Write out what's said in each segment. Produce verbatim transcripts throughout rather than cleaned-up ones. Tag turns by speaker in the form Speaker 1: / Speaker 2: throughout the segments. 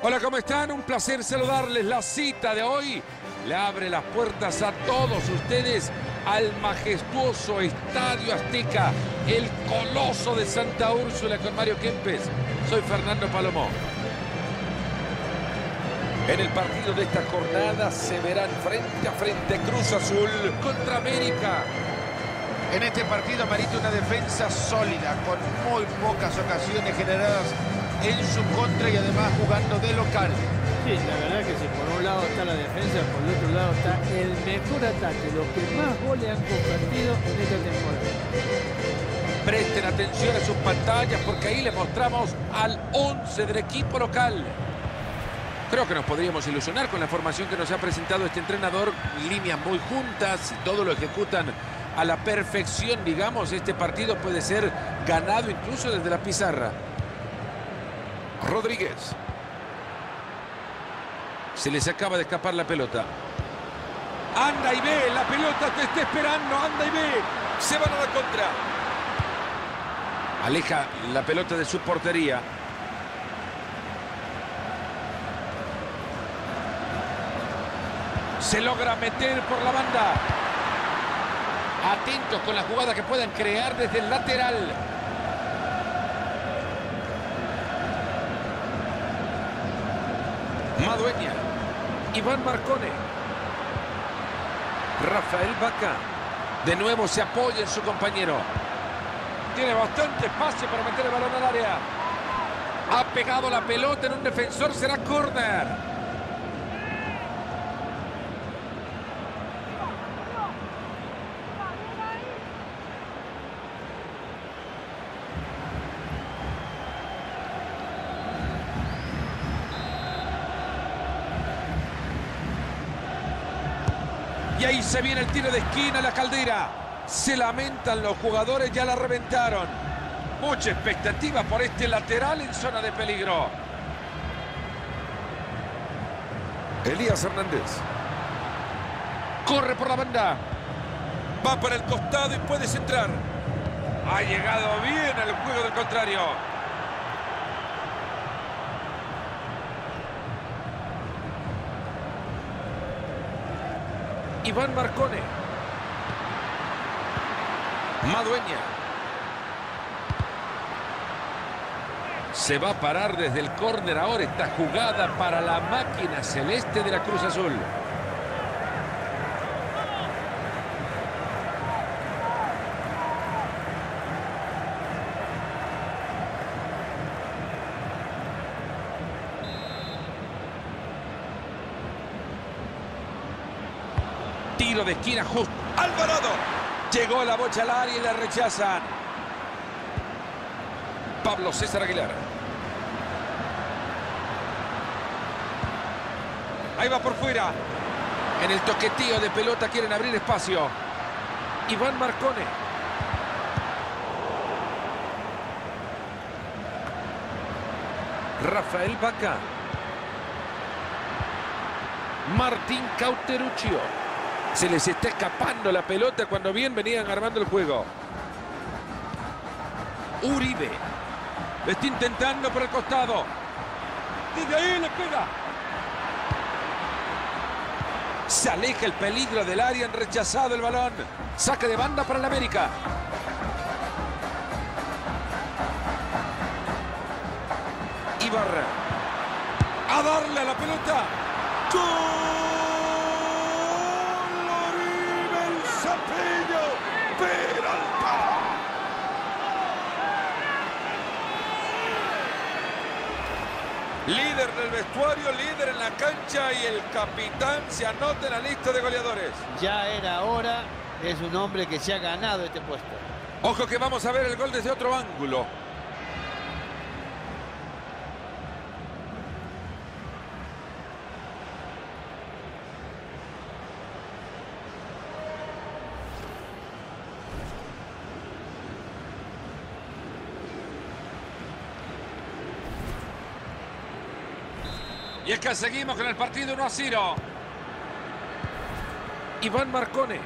Speaker 1: Hola, ¿cómo están? Un placer saludarles. La cita de hoy le abre las puertas a todos ustedes al majestuoso Estadio Azteca, el Coloso de Santa Úrsula con Mario Kempes. Soy Fernando Palomo. En el partido de esta jornada se verán frente a frente Cruz Azul contra América.
Speaker 2: En este partido amerita una defensa sólida, con muy pocas ocasiones generadas en su contra y además jugando de local.
Speaker 3: Sí, la verdad que si por un lado está la defensa, por el otro lado está el mejor ataque, los que más goles han convertido en esta temporada.
Speaker 1: Presten atención a sus pantallas porque ahí les mostramos al once del equipo local. Creo que nos podríamos ilusionar con la formación que nos ha presentado este entrenador. Líneas muy juntas y todo lo ejecutan a la perfección, digamos. Este partido puede ser ganado incluso desde la pizarra. Rodríguez. Se les acaba de escapar la pelota. Anda y ve, la pelota te está esperando, anda y ve. Se van a la contra. Aleja la pelota de su portería. Se logra meter por la banda. Atentos con la jugada que puedan crear desde el lateral. Madueña. Iván Marcone. Rafael Vaca. De nuevo se apoya en su compañero. Tiene bastante espacio para meter el balón al área. Ha pegado la pelota en un defensor. Será córner. Y ahí se viene el tiro de esquina, la Caldera. Se lamentan los jugadores, ya la reventaron. Mucha expectativa por este lateral en zona de peligro. Elías Hernández. Corre por la banda. Va para el costado y puede centrar. Ha llegado bien al juego del contrario. Iván Marcone. Madueña. Se va a parar desde el córner ahora esta jugada para la máquina celeste de la Cruz Azul. Tiro de esquina justo. Alvarado. Llegó la bocha al área y la rechazan. Pablo César Aguilar. Ahí va por fuera. En el toqueteo de pelota quieren abrir espacio. Iván Marcone. Rafael Vaca. Martín Cauteruccio. Se les está escapando la pelota cuando bien venían armando el juego. Uribe. Lo está intentando por el costado. Desde ahí le pega. Se aleja el peligro del área, han rechazado el balón. Saque de banda para el América. Ibarra. A darle a la pelota. ¡Gol! Peralta. Líder del vestuario, líder en la cancha y el capitán se anota en la lista de goleadores.
Speaker 3: Ya era hora, es un hombre que se ha ganado este puesto.
Speaker 1: Ojo que vamos a ver el gol desde otro ángulo. Y es que seguimos con el partido uno a cero. Iván Marcone.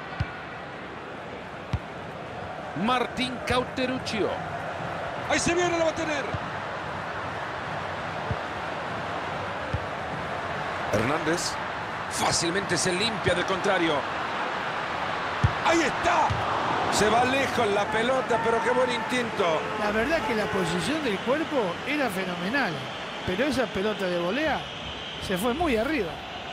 Speaker 1: Martín Cauteruccio. Ahí se viene, lo va a tener. Hernández fácilmente se limpia del contrario. ¡Ahí está! Se va lejos la pelota, pero qué buen instinto.
Speaker 3: La verdad que la posición del cuerpo era fenomenal, pero esa pelota de volea se fue muy arriba.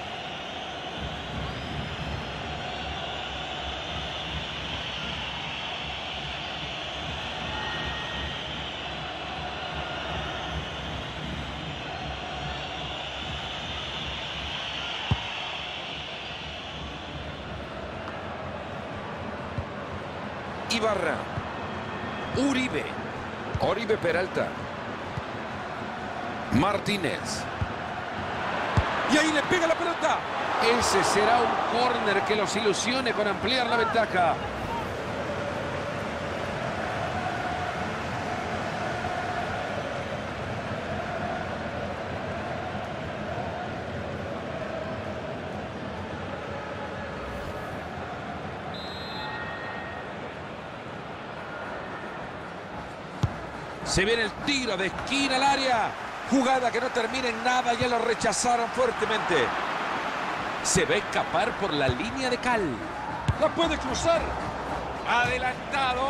Speaker 1: Ibarra. Uribe. Oribe Peralta. Martínez. Y ahí le pega la pelota. Ese será un córner que los ilusione con ampliar la ventaja. Se viene el tiro de esquina al área. Jugada que no termina en nada. Ya lo rechazaron fuertemente. Se va a escapar por la línea de cal. La puede cruzar. Adelantado.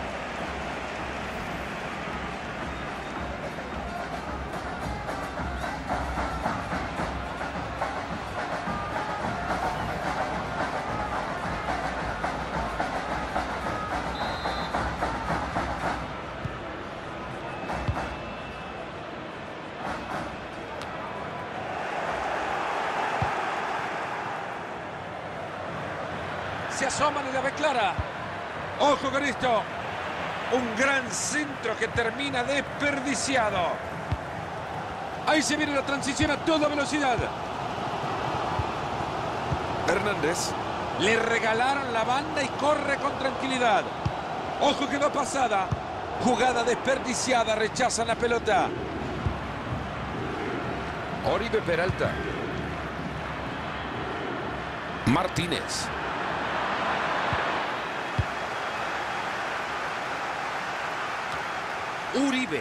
Speaker 1: Se asoman y la ve clara. Ojo con esto. Un gran centro que termina desperdiciado. Ahí se viene la transición a toda velocidad. Hernández. Le regalaron la banda y corre con tranquilidad. Ojo que va pasada. Jugada desperdiciada. Rechazan la pelota. Oribe Peralta. Martínez. Uribe.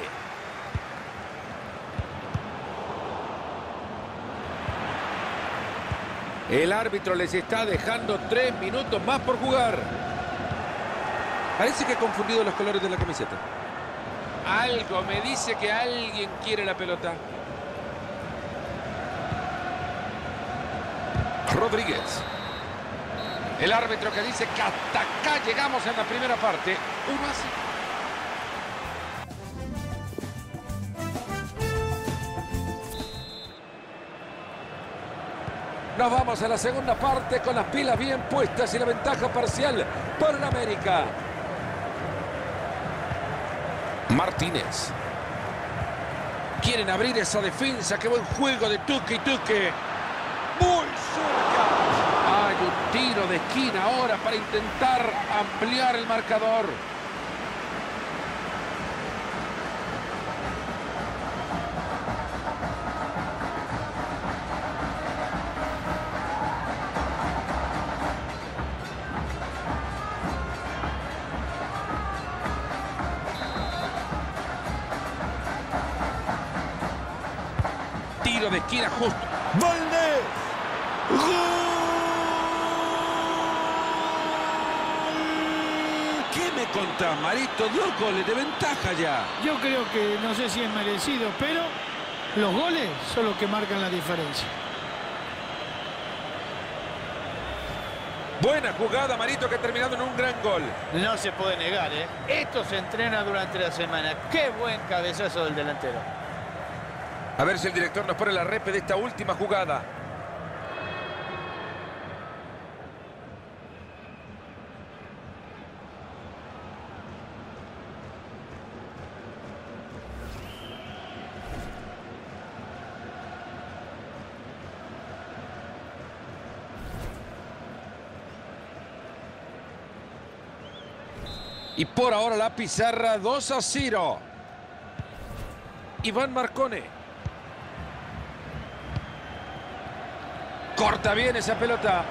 Speaker 1: El árbitro les está dejando tres minutos más por jugar. Parece que ha confundido los colores de la camiseta. Algo me dice que alguien quiere la pelota. Rodríguez. El árbitro que dice que hasta acá llegamos en la primera parte. Uno a cero. Nos vamos a la segunda parte con las pilas bien puestas y la ventaja parcial por el América. Martínez. Quieren abrir esa defensa. Qué buen juego de Tuque y Tuque. Muy cerca. Hay un tiro de esquina ahora para intentar ampliar el marcador. Tiro de esquina justo. ¡Valdés! ¡Gol! ¿Qué me contás, Marito? Dos goles de ventaja ya.
Speaker 3: Yo creo que no sé si es merecido, pero los goles son los que marcan la diferencia.
Speaker 1: Buena jugada, Marito, que ha terminado en un gran gol.
Speaker 4: No se puede negar, ¿eh? Esto se entrena durante la semana. ¡Qué buen cabezazo del delantero!
Speaker 1: A ver si el director nos pone la repe de esta última jugada. Y por ahora la pizarra dos a cero. Iván Marcone. Corta bien esa pelota.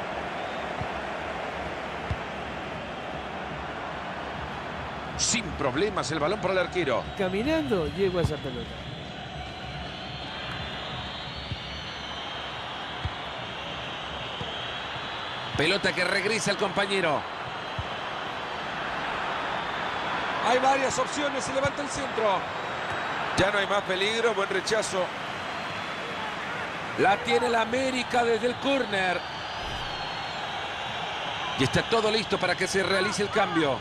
Speaker 1: Sin problemas el balón para el arquero.
Speaker 3: Caminando llegó a esa pelota.
Speaker 1: Pelota que regresa al compañero. Hay varias opciones, se levanta el centro. Ya no hay más peligro, buen rechazo. La tiene la América desde el córner. Y está todo listo para que se realice el cambio.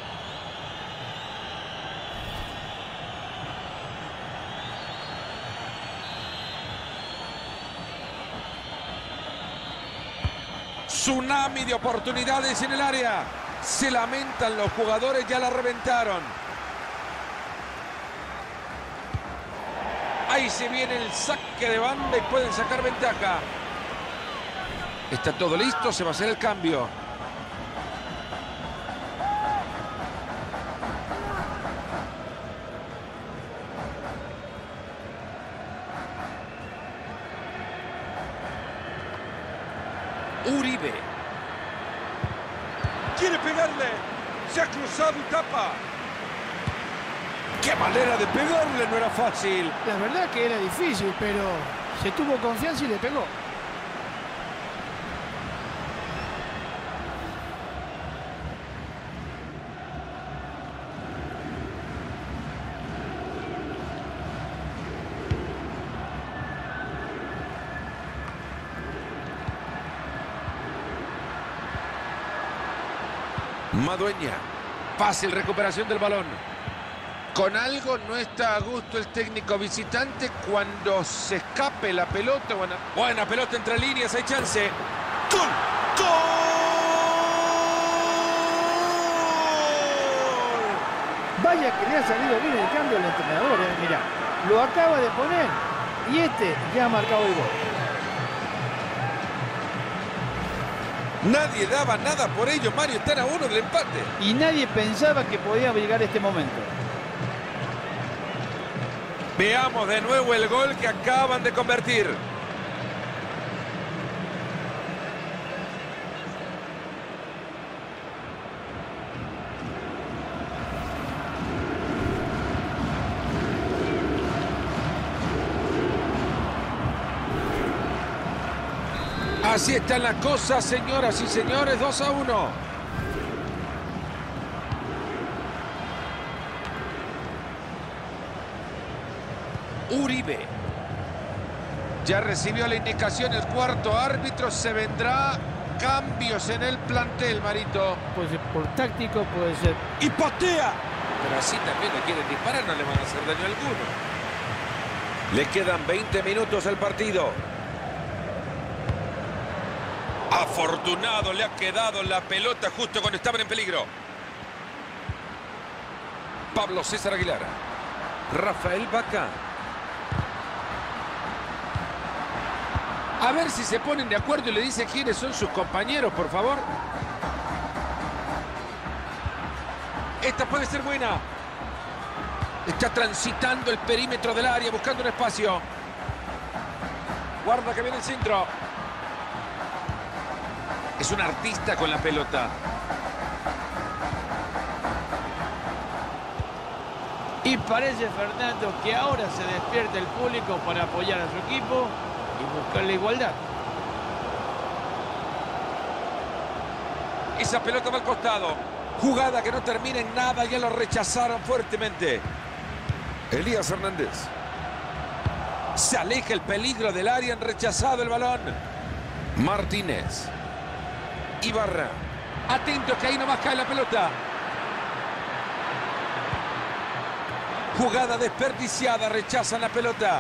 Speaker 1: Tsunami de oportunidades en el área. Se lamentan los jugadores, ya la reventaron. Ahí se viene el saque de banda y pueden sacar ventaja. Está todo listo, se va a hacer el cambio. Uribe. Quiere pegarle. Se ha cruzado y tapa. ¡Qué manera de pegarle! No era fácil.
Speaker 3: La verdad que era difícil, pero se tuvo confianza y le pegó.
Speaker 1: Madueña. Fácil recuperación del balón.
Speaker 2: Con algo no está a gusto el técnico visitante cuando se escape la pelota. Buena,
Speaker 1: Buena pelota entre líneas, hay chance. ¡Gol! ¡Gol!
Speaker 3: Vaya que le ha salido bien el cambio al entrenador, eh. Mirá, lo acaba de poner y este ya ha marcado el gol.
Speaker 1: Nadie daba nada por ello, Mario. Están a uno del empate.
Speaker 3: Y nadie pensaba que podía llegar este momento.
Speaker 1: Veamos de nuevo el gol que acaban de convertir. Así están las cosas, señoras y señores, dos a uno. Uribe.
Speaker 2: Ya recibió la indicación el cuarto árbitro. Se vendrá cambios en el plantel, Marito.
Speaker 3: Puede ser por táctico, puede ser.
Speaker 1: ¡Y patea! Pero así también le quieren disparar, no le van a hacer daño alguno. Le quedan veinte minutos al partido. Afortunado le ha quedado la pelota justo cuando estaban en peligro. Pablo César Aguilar. Rafael Vaca. A ver si se ponen de acuerdo y le dicen quiénes son sus compañeros, por favor. Esta puede ser buena. Está transitando el perímetro del área, buscando un espacio. Guarda que viene el centro. Es un artista con la pelota.
Speaker 4: Y parece, Fernando, que ahora se despierta el público para apoyar a su equipo y buscar la igualdad.
Speaker 1: Esa pelota va al costado. Jugada que no termina en nada, ya lo rechazaron fuertemente. Elías Hernández. Se aleja el peligro del área, han rechazado el balón. Martínez. Ibarra. Atento que ahí nomás cae la pelota. Jugada desperdiciada, rechazan la pelota.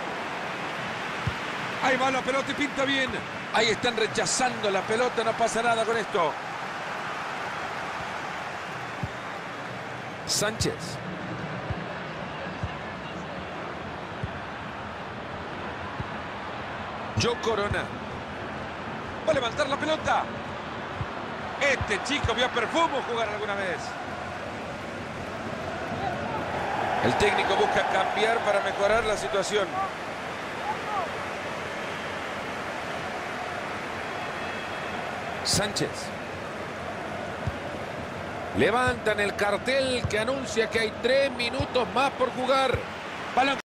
Speaker 1: Ahí va la pelota y pinta bien. Ahí están rechazando la pelota, no pasa nada con esto. Sánchez. Joe Corona. Va a levantar la pelota. Este chico vio a Perfumo jugar alguna vez. El técnico busca cambiar para mejorar la situación. Sánchez. Levantan el cartel que anuncia que hay tres minutos más por jugar. Balón.